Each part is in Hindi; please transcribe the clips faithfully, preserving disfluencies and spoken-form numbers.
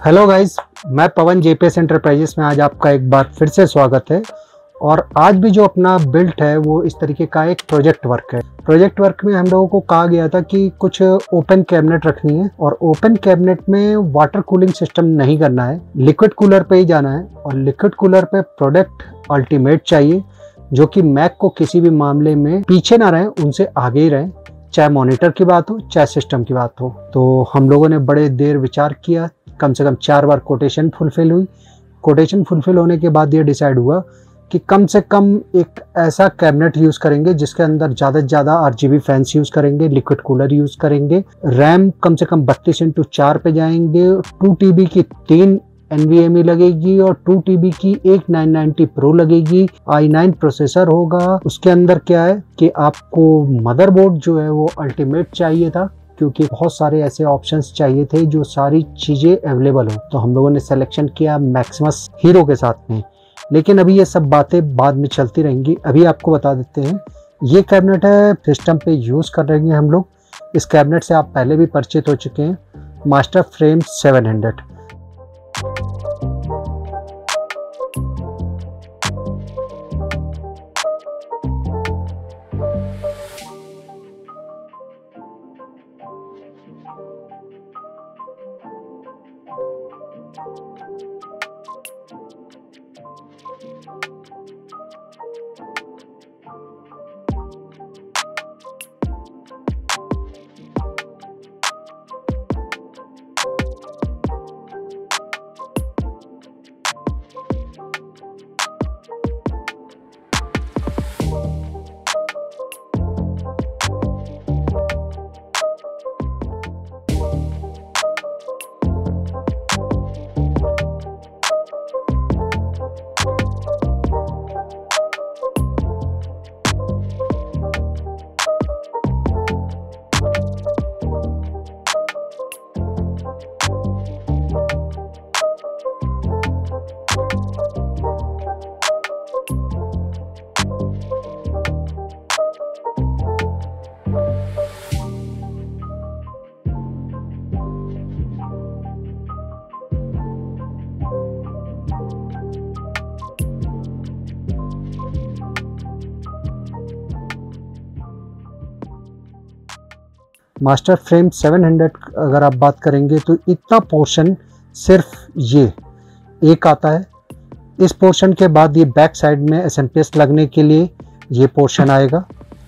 हेलो गाइस, मैं पवन जेपीएस एंटरप्राइजेस में आज आपका एक बार फिर से स्वागत है। और आज भी जो अपना बिल्ट है वो इस तरीके का एक प्रोजेक्ट वर्क है। प्रोजेक्ट वर्क में हम लोगों को कहा गया था कि कुछ ओपन कैबिनेट रखनी है और ओपन कैबिनेट में वाटर कूलिंग सिस्टम नहीं करना है, लिक्विड कूलर पे ही जाना है। और लिक्विड कूलर पे प्रोडक्ट अल्टीमेट चाहिए जो कि मैक को किसी भी मामले में पीछे ना रहे, उनसे आगे ही रहे, चाहे मॉनिटर की बात हो चाहे सिस्टम की बात हो। तो हम लोगों ने बड़े देर विचार किया, कम से कम चार बार कोटेशन फुलफिल हुई। कोटेशन फुलफिल होने के बाद ये डिसाइड हुआ कि कम से कम एक ऐसा कैबिनेट यूज़ करेंगे जिसके अंदर ज़्यादा से ज़्यादा आरजीबी फैंस यूज़ करेंगे, लिक्विड कूलर यूज़ करेंगे, रैम कम से कम बत्तीस इंटू चार पे जाएंगे, टू टी बी की तीन एनवीएमई लगेगी और टू टी बी की एक नाइन नाइंटी प्रो लगेगी, आई नाइन प्रोसेसर होगा। उसके अंदर क्या है कि आपको मदरबोर्ड जो है वो अल्टीमेट चाहिए था क्योंकि बहुत सारे ऐसे ऑप्शंस चाहिए थे जो सारी चीज़ें अवेलेबल हो। तो हम लोगों ने सिलेक्शन किया मैक्सिमस हीरो के साथ में। लेकिन अभी ये सब बातें बाद में चलती रहेंगी, अभी आपको बता देते हैं ये कैबिनेट है सिस्टम पे यूज़ कर रहे हैं हम लोग। इस कैबिनेट से आप पहले भी परिचित हो चुके हैं, master frame seven hundred. Master frame seven hundred अगर आप बात करेंगे तो इतना पोर्शन सिर्फ ये एक आता है। इस पोर्शन के बाद ये बैक साइड में एस एम पी एस लगने के लिए ये पोर्शन आएगा।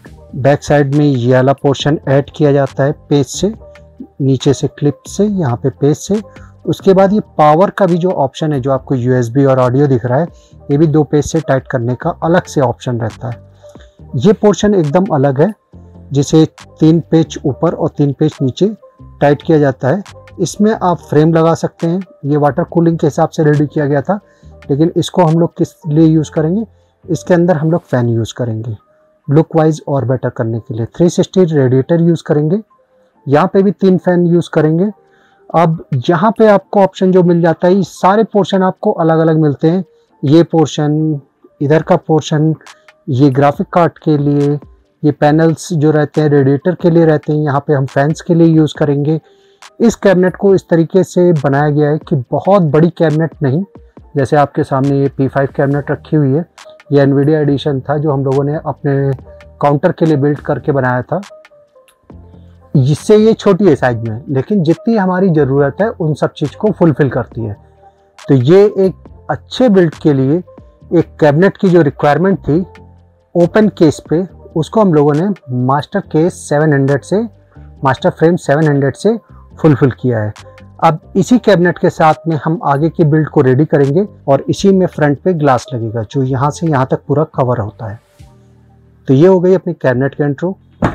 बैक साइड में ये वाला पोर्शन ऐड किया जाता है पेज से, नीचे से क्लिप से, यहाँ पे पेज से। उसके बाद ये पावर का भी जो ऑप्शन है, जो आपको यू एस बी और ऑडियो दिख रहा है, ये भी दो पेज से टाइट करने का अलग से ऑप्शन रहता है। ये पोर्शन एकदम अलग है जिसे तीन पेज ऊपर और तीन पेज नीचे टाइट किया जाता है। इसमें आप फ्रेम लगा सकते हैं। ये वाटर कूलिंग के हिसाब से रेडी किया गया था, लेकिन इसको हम लोग किस लिए यूज़ करेंगे, इसके अंदर हम लोग फ़ैन यूज़ करेंगे लुक वाइज और बेटर करने के लिए। थ्री सिक्सटी रेडिएटर यूज़ करेंगे, यहाँ पे भी तीन फैन यूज़ करेंगे। अब यहाँ पे आपको ऑप्शन जो मिल जाता है, ये सारे पोर्शन आपको अलग अलग मिलते हैं। ये पोर्शन, इधर का पोर्शन, ये ग्राफिक कार्ड के लिए, ये पैनल्स जो रहते हैं रेडिएटर के लिए रहते हैं, यहाँ पे हम फैंस के लिए यूज़ करेंगे। इस कैबिनेट को इस तरीके से बनाया गया है कि बहुत बड़ी कैबिनेट नहीं, जैसे आपके सामने ये पी फाइव कैबिनेट रखी हुई है, ये एनवीडिया एडिशन था जो हम लोगों ने अपने काउंटर के लिए बिल्ड करके बनाया था। इससे ये छोटी है साइज में, लेकिन जितनी हमारी ज़रूरत है उन सब चीज़ को फुलफिल करती है। तो ये एक अच्छे बिल्ड के लिए एक कैबिनेट की जो रिक्वायरमेंट थी ओपन केस पे, उसको हम लोगों ने मास्टर केस सेवन हंड्रेड से, मास्टर फ्रेम सेवन हंड्रेड से फुलफिल किया है। अब इसी कैबिनेट के साथ में हम आगे की बिल्ड को रेडी करेंगे और इसी में फ्रंट पे ग्लास लगेगा जो यहाँ से यहाँ तक पूरा कवर होता है। तो ये हो गई अपनी कैबिनेट का इंट्रो।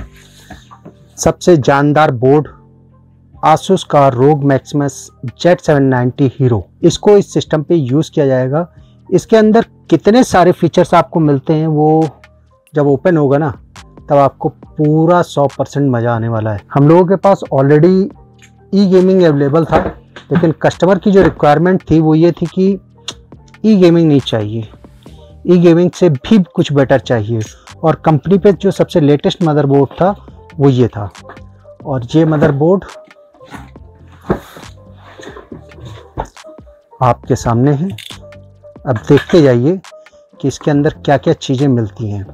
सबसे जानदार बोर्ड आसूस का ROG Maximus Z seven ninety hero, इसको इस सिस्टम पे यूज़ किया जाएगा। इसके अंदर कितने सारे फीचर्स आपको मिलते हैं वो जब ओपन होगा ना, तब आपको पूरा सौ परसेंट मज़ा आने वाला है। हम लोगों के पास ऑलरेडी ई गेमिंग अवेलेबल था, लेकिन कस्टमर की जो रिक्वायरमेंट थी वो ये थी कि ई गेमिंग नहीं चाहिए, ई गेमिंग से भी कुछ बेटर चाहिए। और कंपनी पे जो सबसे लेटेस्ट मदरबोर्ड था वो ये था। और ये मदरबोर्ड आपके सामने है। अब देखते जाइए कि इसके अंदर क्या क्या चीज़ें मिलती हैं।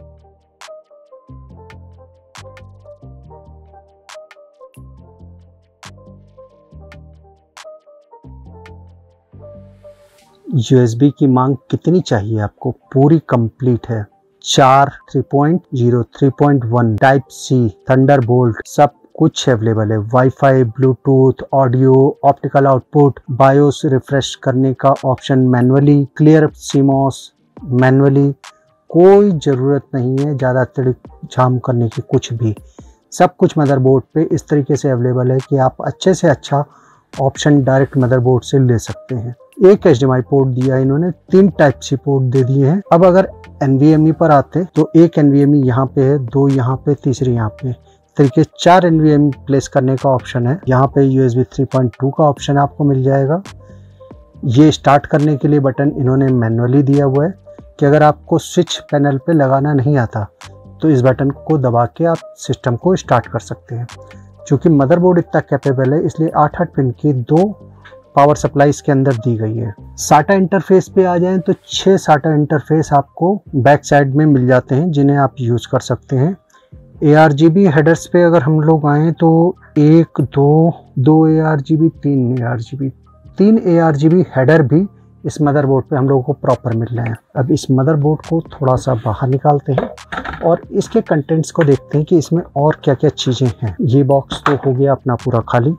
यूएसबी की मांग कितनी चाहिए आपको? पूरी कंप्लीट है। चार three point zero, three point one, type C, thunderbolt, सब कुछ अवेलेबल है। Wifi, bluetooth, audio, optical output, BIOS refresh करने का option manually, clear CMOS manually. कोई ज़रूरत नहीं है ज़्यादा तिड़क झाम करने की, कुछ भी। सब कुछ मदरबोर्ड पे इस तरीके से अवेलेबल है कि आप अच्छे से अच्छा ऑप्शन डायरेक्ट मदरबोर्ड से ले सकते हैं। एक H D M I port दिया है इन्होंने, तीन टाइप सी पोर्ट दे दिए हैं। अब अगर एन वी एम ई पर आते तो एक एन वी एम ई यहाँ पे है, दो यहाँ पे, तीसरी यहाँ पे, तरीके चार N V M E place करने का ऑप्शन है। यहाँ पे U S B three point two का ऑप्शन आपको मिल जाएगा। ये स्टार्ट करने के लिए बटन इन्होंने मैनुअली दिया हुआ है कि अगर आपको स्विच पैनल पे लगाना नहीं आता तो इस बटन को दबा के आप सिस्टम को स्टार्ट कर सकते हैं। चूँकि मदरबोर्ड इतना कैपेबल है इसलिए आठ आठ पिन की दो पावर सप्लाई इसके अंदर दी गई है। साटा इंटरफेस पे आ जाएं तो छह साटा इंटरफेस आपको बैक साइड में मिल जाते हैं जिन्हें आप यूज़ कर सकते हैं। A R G B headers पे अगर हम लोग आएँ तो एक, दो, दो ए आर जी बी, तीन ए आर जी बी, तीन A R G B header भी इस मदरबोर्ड पे हम लोगों को प्रॉपर मिल रहे हैं। अब इस मदरबोर्ड को थोड़ा सा बाहर निकालते हैं और इसके कंटेंट्स को देखते हैं कि इसमें और क्या क्या चीज़ें हैं। ये बॉक्स तो हो गया अपना पूरा खाली।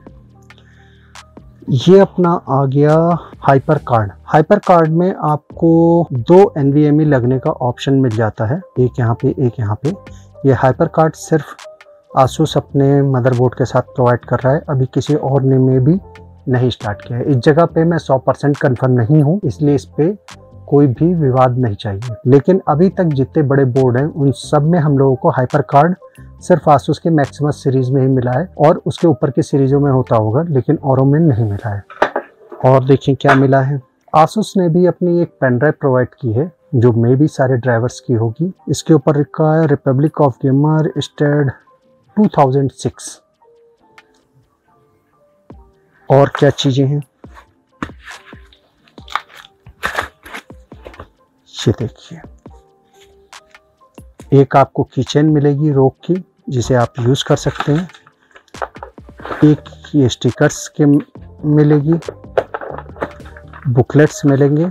ये अपना आ गया हाइपर कार्ड। हाइपर कार्ड में आपको दो एन वी एम ई लगने का ऑप्शन मिल जाता है, एक यहाँ पे, एक यहाँ पे। ये हाइपर कार्ड सिर्फ आसूस अपने मदरबोर्ड के साथ प्रोवाइड कर रहा है, अभी किसी और ने में भी नहीं स्टार्ट किया है। इस जगह पे मैं सौ परसेंट कन्फर्म नहीं हूँ, इसलिए इस पे कोई भी विवाद नहीं चाहिए। लेकिन अभी तक जितने बड़े बोर्ड हैं उन सब में हम लोगों को हाइपर कार्ड सिर्फ आसूस के मैक्सिमस सीरीज में ही मिला है और उसके ऊपर की सीरीजों में होता होगा, लेकिन औरों में नहीं मिला है। और देखिए क्या मिला है। आसूस ने भी अपनी एक पेन ड्राइव प्रोवाइड की है जो मे भी सारे ड्राइवर्स की होगी। इसके ऊपर लिखा है republic of gamer stead two thousand six. और क्या चीजें हैं ये देखिए। एक आपको कीचेन मिलेगी रोक की जिसे आप यूज कर सकते हैं। एक ये स्टिकर्स के मिलेगी, बुकलेट्स मिलेंगे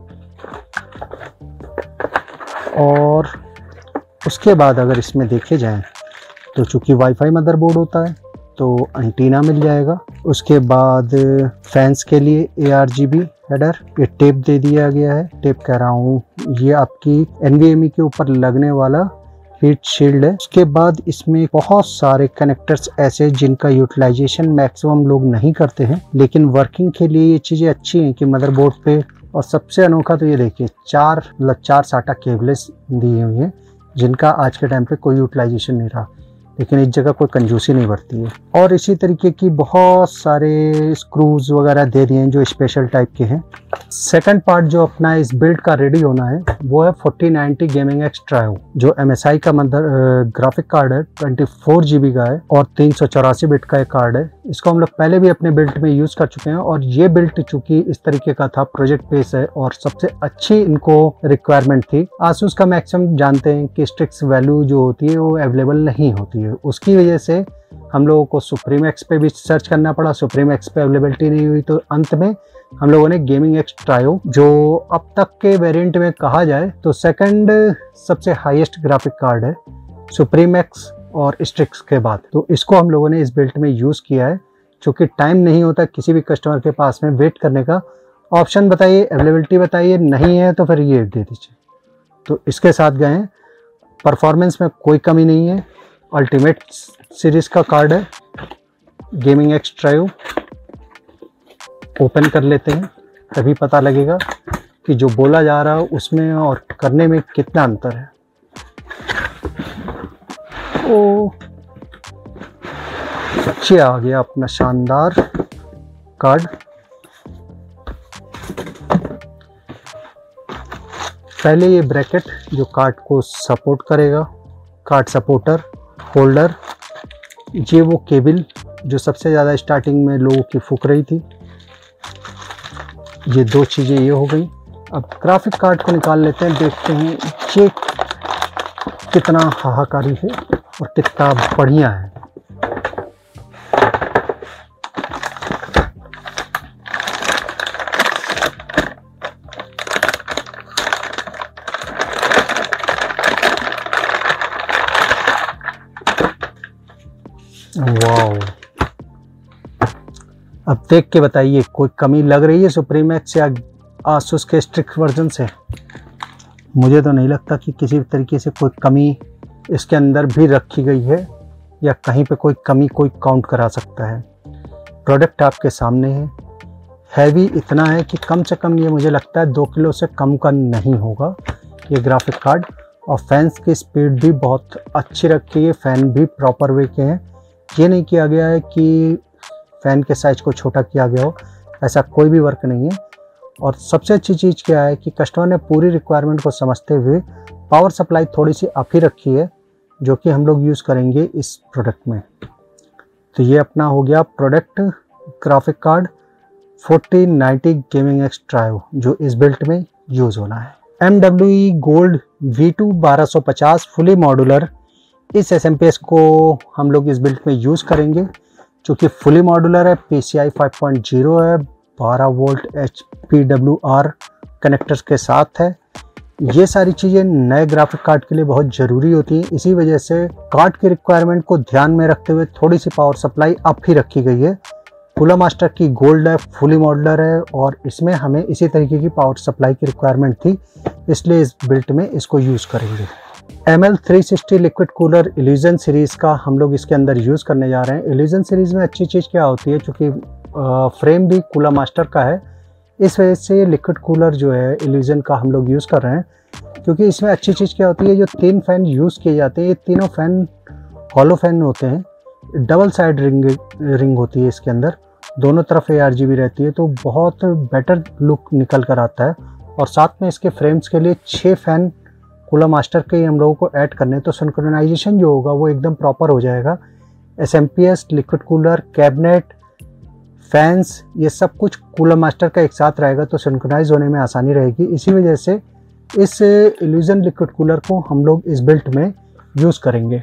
और उसके बाद अगर इसमें देखे जाएं तो चूंकि वाईफाई मदरबोर्ड होता है तो एंटीना मिल जाएगा। उसके बाद फैंस के लिए A R G B header, ये टेप दे दिया गया है। टेप कह रहा हूँ, ये आपकी एन वी एम ई के ऊपर लगने वाला हीट शील्ड है। उसके बाद इसमें बहुत सारे कनेक्टर्स ऐसे जिनका यूटिलाइजेशन मैक्सिमम लोग नहीं करते हैं, लेकिन वर्किंग के लिए ये चीज़ें अच्छी हैं कि मदरबोर्ड पे। और सबसे अनोखा तो ये देखिए, चार मतलब चार साटा केबल्स दी हुई हैं जिनका आज के टाइम पे कोई यूटिलाइजेशन नहीं रहा, लेकिन इस जगह कोई कंजूसी नहीं बरती है। और इसी तरीके की बहुत सारे स्क्रूज वगैरह दे दिए हैं जो स्पेशल टाइप के हैं। सेकंड पार्ट जो अपना इस बिल्ड का रेडी होना है वो है forty ninety gaming X trio, जो एम एस आई का मदर ग्राफिक कार्ड है, ट्वेंटी फोर जी बी का है और तीन सौ चौरासी बिट का एक कार्ड है। इसको हम लोग पहले भी अपने बिल्ड में यूज कर चुके हैं और ये बिल्ड चूंकि इस तरीके का था, प्रोजेक्ट बेस है और सबसे अच्छी इनको रिक्वायरमेंट थी। आसूस का मैक्सिमम जानते हैं कि स्ट्रिक्स वैल्यू जो होती है वो अवेलेबल नहीं होती है, उसकी वजह से हम लोगों को सुप्रीम एक्स पे भी सर्च करना पड़ा। सुप्रीम एक्स पे अवेलेबिलिटी नहीं हुई तो अंत में हम लोगों ने गेमिंग एक्स ट्रायो, जो अब तक के वेरिएंट में कहा जाए तो सेकंड सबसे हाईएस्ट ग्राफिक कार्ड है सुप्रीम एक्स और स्ट्रिक्स के बाद, तो इसको हम लोगों ने इस बिल्ड में यूज किया है। चूंकि टाइम नहीं होता किसी भी कस्टमर के पास में वेट करने का, ऑप्शन बताइए, अवेलेबिलिटी बताइए, नहीं है तो फिर ये दे दीजिए, तो इसके साथ गए। परफॉर्मेंस में कोई कमी नहीं है, अल्टीमेट सीरीज का कार्ड है। गेमिंग एक्स ट्रायो ओपन कर लेते हैं, तभी पता लगेगा कि जो बोला जा रहा है उसमें और करने में कितना अंतर है। ओ अच्छे आ गया अपना शानदार कार्ड। पहले ये ब्रैकेट जो कार्ड को सपोर्ट करेगा, कार्ड सपोर्टर, होल्डर, ये वो केबल जो सबसे ज़्यादा स्टार्टिंग में लोगों की फूक रही थी, ये दो चीज़ें ये हो गई। अब ग्राफिक कार्ड को निकाल लेते हैं, देखते हैं ये कितना हाहाकारी है और कितना बढ़िया है। वाओ, अब देख के बताइए कोई कमी लग रही है सुप्रीम एक्स या आसूस के स्ट्रिक्स वर्जन से? मुझे तो नहीं लगता कि किसी तरीके से कोई कमी इसके अंदर भी रखी गई है या कहीं पे कोई कमी कोई काउंट करा सकता है। प्रोडक्ट आपके सामने है। हैवी इतना है कि कम से कम ये मुझे लगता है दो किलो से कम का नहीं होगा ये ग्राफिक कार्ड। और फैंस की स्पीड भी बहुत अच्छी रखी है, फ़ैन भी प्रॉपर वे के हैं। ये नहीं किया गया है कि फ़ैन के साइज को छोटा किया गया हो, ऐसा कोई भी वर्क नहीं है। और सबसे अच्छी चीज़ क्या है कि कस्टमर ने पूरी रिक्वायरमेंट को समझते हुए पावर सप्लाई थोड़ी सी अप ही रखी है, जो कि हम लोग यूज़ करेंगे इस प्रोडक्ट में। तो ये अपना हो गया product graphic card forty ninety gaming X trio, जो इस बिल्ट में यूज़ होना है। M W E gold V two बारह सौ पचास फुली मॉड्यूलर, इस एस एम पी एस को हम लोग इस बिल्ट में यूज़ करेंगे, जो कि फुली मॉड्यूलर है, P C I five point zero है, बारह volt H P W R connectors के साथ है। ये सारी चीज़ें नए ग्राफिक कार्ड के लिए बहुत ज़रूरी होती हैं, इसी वजह से कार्ड की रिक्वायरमेंट को ध्यान में रखते हुए थोड़ी सी पावर सप्लाई अप ही रखी गई है। कूलर मास्टर की गोल्ड है, फुली मॉड्यूलर है और इसमें हमें इसी तरीके की पावर सप्लाई की रिक्वायरमेंट थी, इसलिए इस बिल्ट में इसको यूज़ करेंगे। M L three sixty liquid cooler illusion series का हम लोग इसके अंदर यूज़ करने जा रहे हैं। इल्यूजन सीरीज़ में अच्छी चीज़ क्या होती है, चूँकि फ्रेम भी कूलर मास्टर का है, इस वजह से लिक्विड कूलर जो है इल्यूजन का हम लोग यूज़ कर रहे हैं। क्योंकि इसमें अच्छी चीज़ क्या होती है, जो तीन फ़ैन यूज़ किए जाते हैं, ये तीनों फ़ैन हॉलो फैन होते हैं, डबल साइड रिंग रिंग होती है इसके अंदर, दोनों तरफ ए आर जी बी रहती है, तो बहुत बेटर लुक निकल कर आता है। और साथ में इसके फ्रेम्स के लिए छः फ़ैन कूलर मास्टर के हम लोगों को ऐड करने, तो सिंक्रोनाइजेशन जो होगा वो एकदम प्रॉपर हो जाएगा। S M P S, liquid cooler, cabinet, fans, ये सब कुछ कूलर मास्टर का एक साथ रहेगा, तो सिंक्रोनाइज होने में आसानी रहेगी। इसी वजह से इस इल्यूजन लिक्विड कूलर को हम लोग इस बिल्ट में यूज़ करेंगे।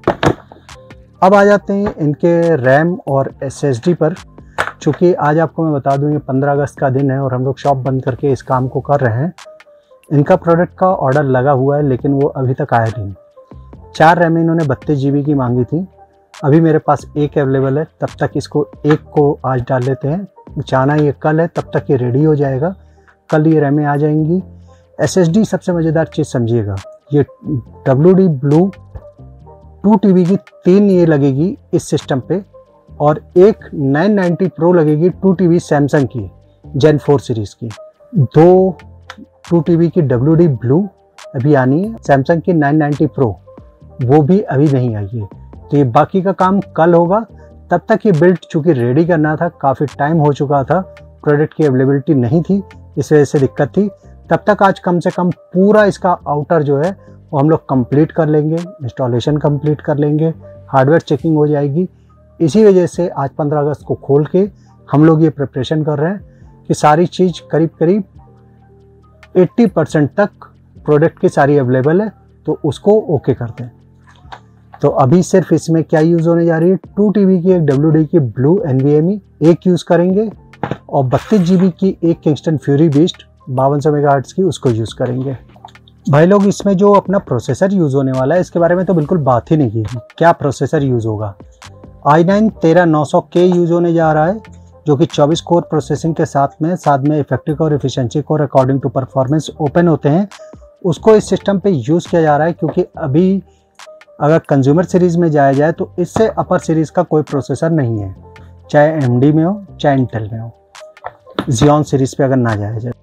अब आ जाते हैं इनके रैम और एस एस डी पर। चूँकि आज आपको मैं बता दूं ये पंद्रह अगस्त का दिन है और हम लोग शॉप बंद करके इस काम को कर रहे हैं। इनका प्रोडक्ट का ऑर्डर लगा हुआ है, लेकिन वो अभी तक आया नहीं। चार रैम इन्होंने बत्तीस जी बी की मांगी थी, अभी मेरे पास एक अवेलेबल है, तब तक इसको एक को आज डाल लेते हैं। चाहना ये कल है, तब तक ये रेडी हो जाएगा, कल ये रैमें आ जाएंगी। एस एस डी सबसे मज़ेदार चीज़ समझिएगा, ये W D blue two T B की तीन ये लगेगी इस सिस्टम पे, और एक नाइन नाइंटी प्रो लगेगी टू टी बी सैमसंग की जेन फोर सीरीज़ की। दो टू टी बी की डब्ल्यू डी ब्लू अभी आनी है, सैमसंग की नाइन नाइंटी प्रो वो भी अभी नहीं आई है। तो ये बाकी का काम कल होगा। तब तक ये बिल्ड चूँकि रेडी करना था, काफ़ी टाइम हो चुका था, प्रोडक्ट की अवेलेबिलिटी नहीं थी, इस वजह से दिक्कत थी। तब तक आज कम से कम पूरा इसका आउटर जो है वो हम लोग कंप्लीट कर लेंगे, इंस्टॉलेशन कंप्लीट कर लेंगे, हार्डवेयर चेकिंग हो जाएगी। इसी वजह से आज पंद्रह अगस्त को खोल के हम लोग ये प्रिपरेशन कर रहे हैं कि सारी चीज़ करीब करीब अस्सी परसेंट तक प्रोडक्ट की सारी अवेलेबल है, तो उसको ओके करते हैं। तो अभी सिर्फ इसमें क्या यूज़ होने जा रही है, टू टी बी की एक डब्ल्यू डी की blue N V M E एक यूज़ करेंगे, और बत्तीस जी बी की एक किंगस्टन फ्यूरी बीस्ट बावन सौ मेगाहर्ट्ज़ की उसको यूज़ करेंगे। भाई लोग, इसमें जो अपना प्रोसेसर यूज़ होने वाला है इसके बारे में तो बिल्कुल बात ही नहीं की। क्या प्रोसेसर यूज़ होगा, आई नाइन तेरह नौ सौ के यूज़ होने जा रहा है, जो कि चौबीस कोर प्रोसेसिंग के साथ में साथ में इफेक्टिव और efficiency core according to performance open होते हैं, उसको इस सिस्टम पे यूज़ किया जा रहा है। क्योंकि अभी अगर कंज्यूमर सीरीज़ में जाया जाए तो इससे अपर सीरीज़ का कोई प्रोसेसर नहीं है, चाहे एम डी में हो चाहे इंटेल में हो, जियोन सीरीज़ पे अगर ना जाया जाए।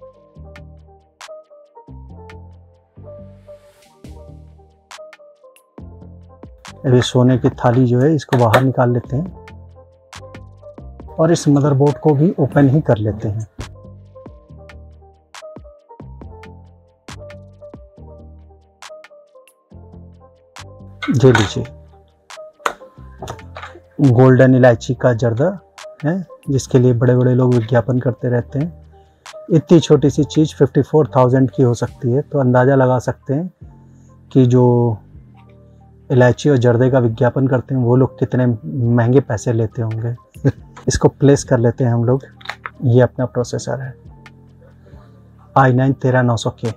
अभी सोने की थाली जो है इसको बाहर निकाल लेते हैं और इस मदरबोर्ड को भी ओपन ही कर लेते हैं। ये लीजिए, गोल्डन इलायची का जर्दा है, जिसके लिए बड़े बड़े लोग विज्ञापन करते रहते हैं। इतनी छोटी सी चीज़ फिफ्टी फोर थाउजेंड की हो सकती है, तो अंदाज़ा लगा सकते हैं कि जो इलायची और जर्दे का विज्ञापन करते हैं वो लोग कितने महंगे पैसे लेते होंगे। इसको प्लेस कर लेते हैं हम लोग। ये अपना प्रोसेसर है आई नाइन तेरह नौ सौ के।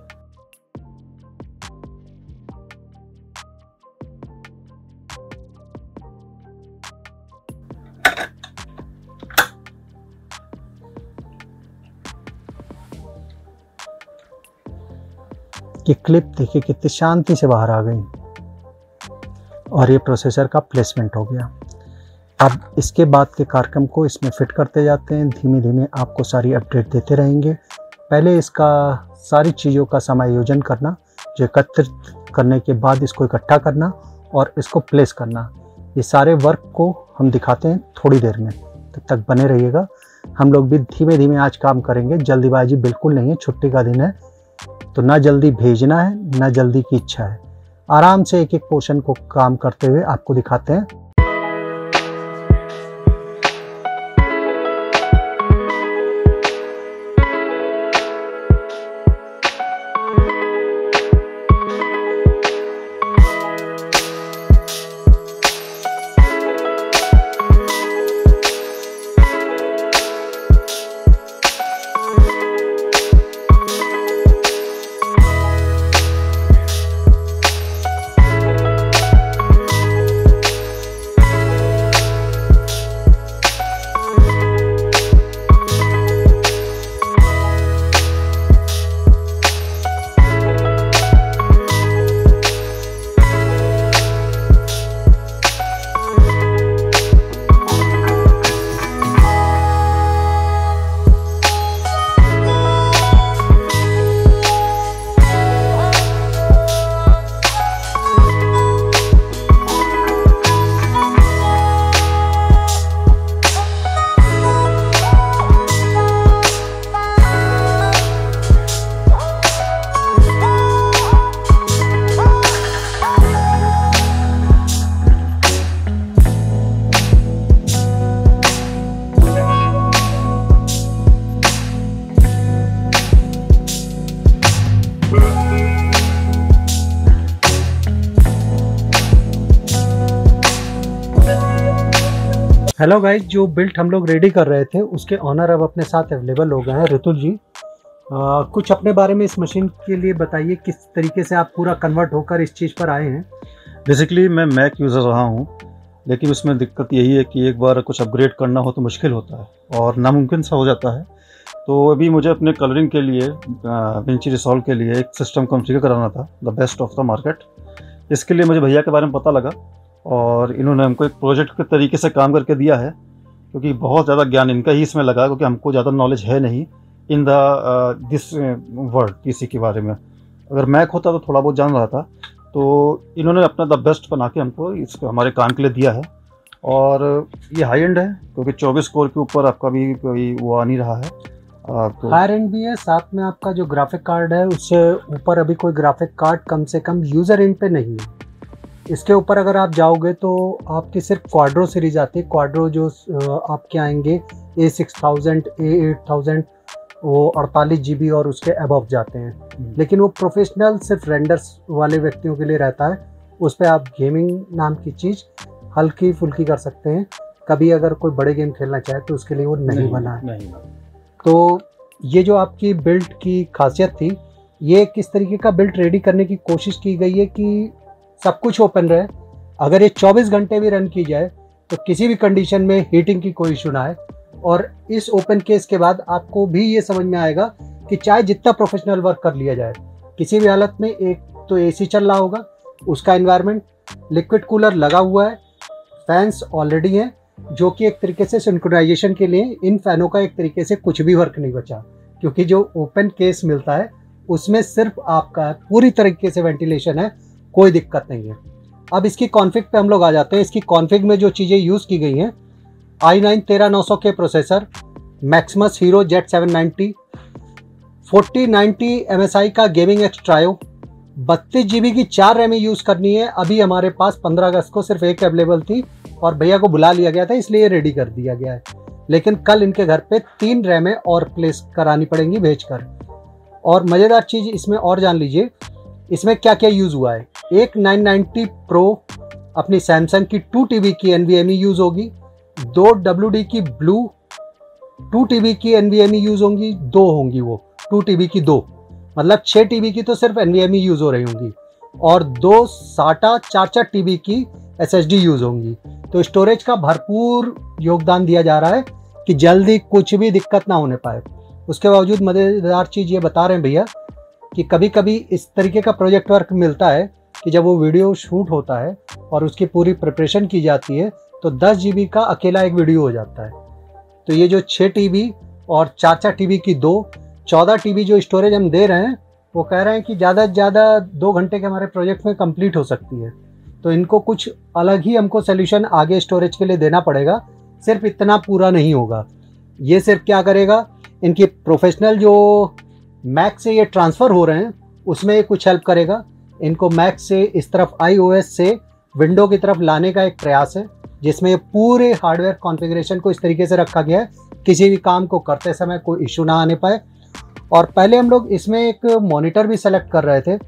कि क्लिप देखिए कितनी शांति से बाहर आ गई और ये प्रोसेसर का प्लेसमेंट हो गया। अब इसके बाद के कार्यक्रम को इसमें फिट करते जाते हैं। धीमे धीमे आपको सारी अपडेट देते रहेंगे। पहले इसका सारी चीज़ों का समायोजन करना, जो एकत्रित करने के बाद इसको इकट्ठा करना और इसको प्लेस करना, ये सारे वर्क को हम दिखाते हैं थोड़ी देर में। तब तक बने रहिएगा। हम लोग भी धीमे धीमे आज काम करेंगे, जल्दीबाजी बिल्कुल नहीं है। छुट्टी का दिन है तो ना जल्दी भेजना है ना जल्दी की इच्छा है। आराम से एक एक पोर्शन को काम करते हुए आपको दिखाते हैं। हेलो गाइज, जो बिल्ट हम लोग रेडी कर रहे थे उसके ऑनर अब अपने साथ अवेलेबल हो गए हैं। ऋतुल जी, आ, कुछ अपने बारे में इस मशीन के लिए बताइए, किस तरीके से आप पूरा कन्वर्ट होकर इस चीज़ पर आए हैं। बेसिकली मैं मैक यूज़र रहा हूँ, लेकिन उसमें दिक्कत यही है कि एक बार कुछ अपग्रेड करना हो तो मुश्किल होता है और नामुमकिन सा हो जाता है। तो अभी मुझे अपने कलरिंग के लिए, विंची रिसॉल्व के लिए एक सिस्टम कॉन्फ़िगर कराना था, the best of the market. इसके लिए मुझे भैया के बारे में पता लगा और इन्होंने हमको एक प्रोजेक्ट के तरीके से काम करके दिया है, क्योंकि बहुत ज़्यादा ज्ञान इनका ही इसमें लगा, क्योंकि हमको ज़्यादा नॉलेज है नहीं in the this word PC के बारे में। अगर मैक होता तो थोड़ा बहुत जान रहा था, तो इन्होंने अपना द बेस्ट बना के हमको इसको हमारे काम के लिए दिया है। और ये हाई एंड है, क्योंकि चौबीस कोर के ऊपर आपका भी कोई वो आ नहीं रहा है। तो हाई एंड भी है, साथ में आपका जो ग्राफिक कार्ड है उससे ऊपर अभी कोई ग्राफिक कार्ड कम से कम यूज़र एंड पे नहीं है। इसके ऊपर अगर आप जाओगे तो आपकी सिर्फ क्वाड्रो सीरीज आती है। क्वाड्रो जो आपके आएंगे A six thousand, A eight thousand, वो अड़तालीस जी बी और उसके अबव जाते हैं। लेकिन वो प्रोफेशनल सिर्फ रेंडर्स वाले व्यक्तियों के लिए रहता है। उस पर आप गेमिंग नाम की चीज़ हल्की फुल्की कर सकते हैं। कभी अगर कोई बड़े गेम खेलना चाहे तो उसके लिए वो नहीं, नहीं बना है। नहीं। तो ये जो आपकी बिल्ड की खासियत थी, ये किस तरीके का बिल्ड रेडी करने की कोशिश की गई है कि सब कुछ ओपन रहे। अगर ये चौबीस घंटे भी रन की जाए तो किसी भी कंडीशन में हीटिंग की कोई इशू ना है। और इस ओपन केस के बाद आपको भी ये समझ में आएगा कि चाहे जितना प्रोफेशनल वर्क कर लिया जाए, किसी भी हालत में एक तो एसी चल रहा होगा, उसका एनवायरनमेंट, लिक्विड कूलर लगा हुआ है, फैंस ऑलरेडी हैं, जो कि एक तरीके से सिंक्रोनाइजेशन के लिए इन फैनों का एक तरीके से कुछ भी वर्क नहीं बचा, क्योंकि जो ओपन केस मिलता है उसमें सिर्फ आपका पूरी तरीके से वेंटिलेशन है, कोई दिक्कत नहीं है। अब इसकी कॉन्फ़िग पे हम लोग आ जाते हैं। इसकी कॉन्फ़िग में जो चीज़ें यूज़ की गई हैं, आई नाइन तेरह नौ सौ के processor, Maximus Hero Z seven ninety, forty ninety M S I का गेमिंग एक्सट्रायो, बत्तीस जी बी की चार रैम यूज़ करनी है। अभी हमारे पास पंद्रह अगस्त को सिर्फ एक अवेलेबल थी और भैया को बुला लिया गया था, इसलिए रेडी कर दिया गया है। लेकिन कल इनके घर पे तीन रैमें और प्लेस करानी पड़ेंगी भेजकर। और मज़ेदार चीज़ इसमें और जान लीजिए, इसमें क्या क्या यूज़ हुआ है। एक नाइन नाइंटी प्रो अपनी सैमसंग की टू टी बी की N V M E use होगी, दो डब्ल्यू डी की ब्लू टू टी बी की N V M E use होंगी, दो होंगी वो टू टी बी की दो, मतलब छः टी बी की तो सिर्फ N V M E use हो रही होंगी, और दो साटा चार चार टी बी की एस एस डी यूज़ होंगी। तो स्टोरेज का भरपूर योगदान दिया जा रहा है कि जल्दी कुछ भी दिक्कत ना होने पाए। उसके बावजूद मज़ेदार चीज़ ये बता रहे हैं भैया कि कभी कभी इस तरीके का प्रोजेक्ट वर्क मिलता है कि जब वो वीडियो शूट होता है और उसकी पूरी प्रिपरेशन की जाती है तो दस जी बी का अकेला एक वीडियो हो जाता है। तो ये जो छः टी बी और चार चार टी बी की दो चौदह टी बी जो स्टोरेज हम दे रहे हैं, वो कह रहे हैं कि ज़्यादा से ज़्यादा दो घंटे के हमारे प्रोजेक्ट में कंप्लीट हो सकती है। तो इनको कुछ अलग ही हमको सोल्यूशन आगे स्टोरेज के लिए देना पड़ेगा, सिर्फ इतना पूरा नहीं होगा। ये सिर्फ क्या करेगा, इनकी प्रोफेशनल जो मैक से ये ट्रांसफ़र हो रहे हैं उसमें कुछ हेल्प करेगा। इनको मैक से इस तरफ आई ओ एस से विंडो की तरफ लाने का एक प्रयास है, जिसमें पूरे हार्डवेयर कॉन्फ़िगरेशन को इस तरीके से रखा गया है किसी भी काम को करते समय कोई इशू ना आने पाए। और पहले हम लोग इसमें एक मॉनिटर भी सेलेक्ट कर रहे थे,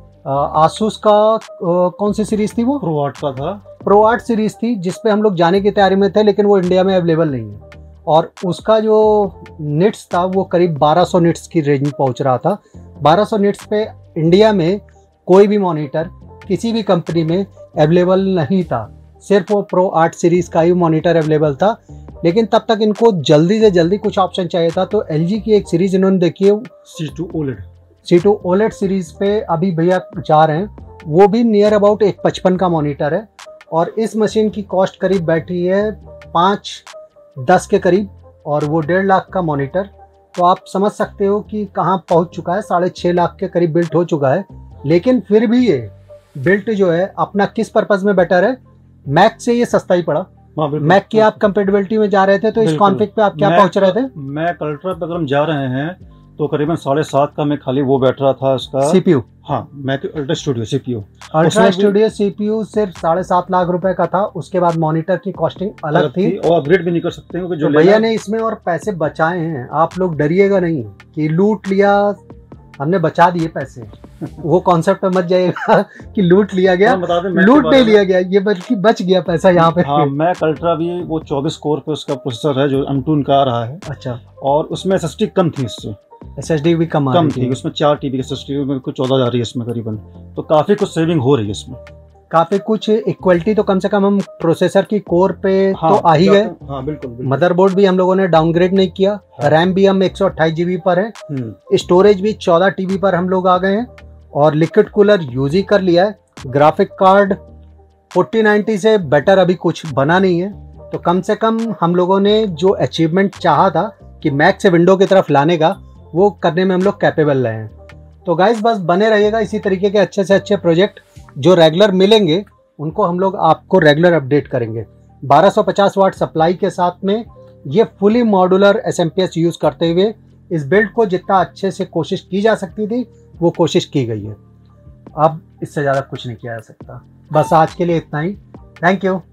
आसूस का आ, कौन सी सीरीज़ थी वो, प्रो आठ का था, प्रो आठ सीरीज़ थी, जिस पे हम लोग जाने की तैयारी में थे, लेकिन वो इंडिया में अवेलेबल नहीं है। और उसका जो निट्स था वो करीब बारह सौ निट्स की रेंज में पहुंच रहा था। बारह सौ निट्स पे इंडिया में कोई भी मॉनिटर किसी भी कंपनी में अवेलेबल नहीं था, सिर्फ वो प्रो आठ सीरीज़ का ही मॉनिटर अवेलेबल था। लेकिन तब तक इनको जल्दी से जल्दी कुछ ऑप्शन चाहिए था, तो एल जी की एक सीरीज़ इन्होंने देखी है C two OLED C two OLED series पे अभी भैया जा रहे हैं। वो भी नियर अबाउट एक पचपन का मॉनिटर है, और इस मशीन की कॉस्ट करीब बैठी है पाँच दस के करीब, और वो डेढ़ लाख का मॉनिटर। तो आप समझ सकते हो कि कहाँ पहुँच चुका है, साढ़े छः लाख के करीब बिल्ट हो चुका है। लेकिन फिर भी ये बिल्ट जो है अपना किस पर्पज़ में बेटर है, मैक से ये सस्ता ही पड़ा। मैक की आप कंपेटेबिलिटी में जा रहे थे, तो इस कॉन्फ़िग पे आप क्या पहुंच रहे थे? मैक अल्ट्रा पे अगर हम जा रहे हैं तो करीबन साढ़े सात का मैं खाली वो बैठ रहा था इसका सीपीयू। हाँ, Mac Ultra Studio CPU Ultra Studio CPU सिर्फ साढ़े सात लाख रुपए का था। उसके बाद मॉनिटर की कॉस्टिंग अलग थी, और अपग्रेड भी नहीं कर सकते हैं, जो भैया ने इसमें और पैसे बचाए हैं। आप लोग डरिएगा नहीं कि लूट लिया, हमने बचा दिए पैसे। वो कॉन्सेप्ट पे मत जाइएगा कि लूट लिया गया, लूट नहीं लिया गया, ये बल्कि बच गया पैसा यहाँ पे। हाँ, मैक अल्ट्रा भी वो चौबीस कोर पे उसका प्रोसेसर है जो एम टू का आ रहा है। अच्छा। और उसमें एस एस डी कम थी, इससे एस एस डी भी कम कम थी, उसमें चार टी बी की एस एस डी में कुछ चौदह जा रही है इसमें करीबन, तो काफ़ी कुछ सेविंग हो रही है इसमें। काफी कुछ इक्वलिटी तो कम से कम हम प्रोसेसर की कोर पे हाँ, तो आ ही गए। हाँ, बिल्कुल, बिल्कुल। मदरबोर्ड भी हम लोगों ने डाउनग्रेड नहीं किया। हाँ। रैम भी हम एक सौ अट्ठाईस जीबी पर है, स्टोरेज भी चौदह टीबी पर हम लोग आ गए हैं, और लिक्विड कूलर यूज ही कर लिया है। ग्राफिक कार्ड फोर्टी नाइंटी से बेटर अभी कुछ बना नहीं है। तो कम से कम हम लोगों ने जो अचीवमेंट चाहा था कि मैक से विंडो की तरफ लाने का, वो करने में हम लोग कैपेबल रहे हैं। तो गाइस बस बने रहिएगा, इसी तरीके के अच्छे से अच्छे प्रोजेक्ट जो रेगुलर मिलेंगे उनको हम लोग आपको रेगुलर अपडेट करेंगे। बारह सौ पचास वाट सप्लाई के साथ में ये fully modular S M P S use करते हुए इस बिल्ड को जितना अच्छे से कोशिश की जा सकती थी वो कोशिश की गई है। अब इससे ज़्यादा कुछ नहीं किया जा सकता। बस आज के लिए इतना ही। Thank you.